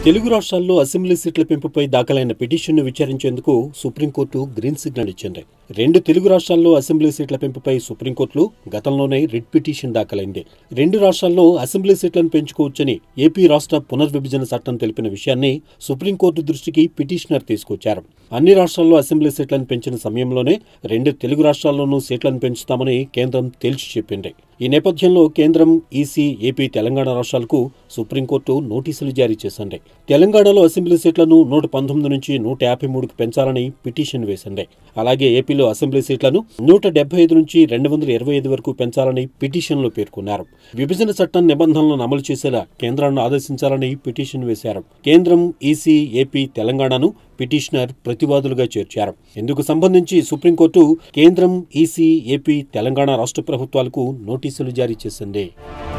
తెలుగు రాష్ట్రాల్లో అసెంబ్లీ సీట్ల పెంపుపై దాఖలైన పిటిషన్ను విచారించేందుకు సుప్రీంకోర్టు గ్రీన్ సిగ్నల్ ఇచ్చింది. 2 తెలుగు రాష్ట్రాల్లో అసెంబ్లీ సీట్ల పెంపుపై సుప్రీంకోర్టులో గతంలోనే రిట్ పిటిషన్ దాఖలైంది. 2 రాష్ట్రాల్లో అసెంబ్లీ సీట్లను పెంచుకోవచ్చని ఏపీ రాష్ట్ర పునర్విభజన చట్టం తెలిపిన విషయాన్ని సుప్రీంకోర్టు దృష్టికి పిటిషనర్ తీసుకొచ్చారు. అన్ని రాష్ట్రాల్లో అసెంబ్లీ సీట్లను పెంచిన సమయంలోనే 2 తెలుగు రాష్ట్రాల్లోనూ సీట్లను పెంచుతామని కేంద్రం తేల్చి చెప్పింది. ఈ నేపథ్యంలో కేంద్రం, ఈసీ, ఏపీ, తెలంగాణ రాష్ట్రాలకు సుప్రీంకోర్టు నోటీసులు జారీ చేసింది. తెలంగాణలో అసెంబ్లీ సీట్లను 119 నుంచి 153కి పెంచాలని పిటిషన్ వేసింది. అలాగే ఏపీలో అసెంబ్లీ సీట్లను 175 నుంచి 225 వరకు పెంచాలని పిటిషన్లో పేర్కొన్నారు. విభజన చట్టం నిబంధనలను అమలు చేసేలా కేంద్రాన్ని ఆదేశించాలని పిటిషన్ వేశారు. కేంద్రం, ఈసీ, ఏపీ, తెలంగాణను పిటిషనర్ ప్రతివాదులుగా చేర్చారు. ఇందుకు సంబంధించి సుప్రీంకోర్టు కేంద్రం, ఈసీ, ఏపీ, తెలంగాణ రాష్ట్ర ప్రభుత్వాలకు నోటీసులు జారీ చేసింది.